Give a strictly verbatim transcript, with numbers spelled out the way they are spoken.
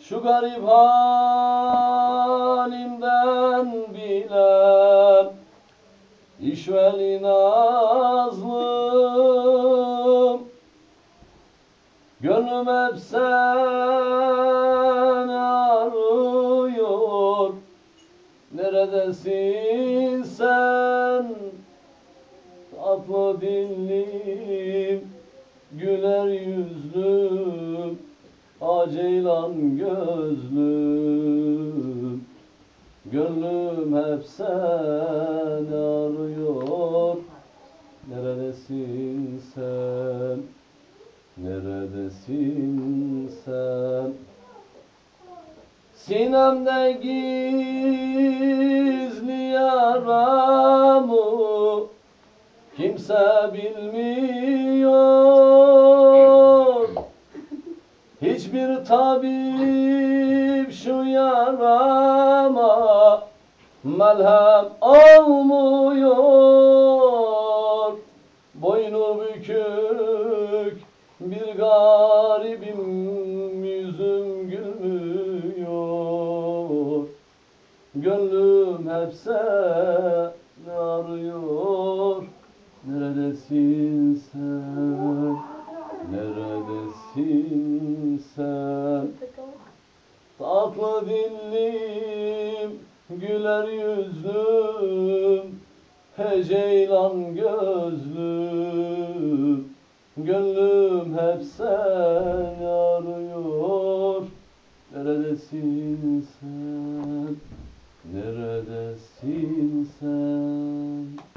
Şu garip halimden bile işveli nazlım, gönlüm hep seni arıyor. Neredesin sen tatlı dillim, güler yüzlüm, aceylan gözlüm. Gönlüm hep seni arıyor. Neredesin sen? Neredesin sen? Sinemde gizli yaramı kimse bilmiyor. Hiçbir tabip şu yarama merhem olmuyor. Boynu bükük bir garibim, yüzüm gülmüyor. Gönlüm hep seni arıyor. Neredesin sen? Neredesin sen? Tatlı dillim, güler yüzlüm, heceylan gözlüm. Gönlüm hep seni arıyor. Neredesin sen? Neredesin sen?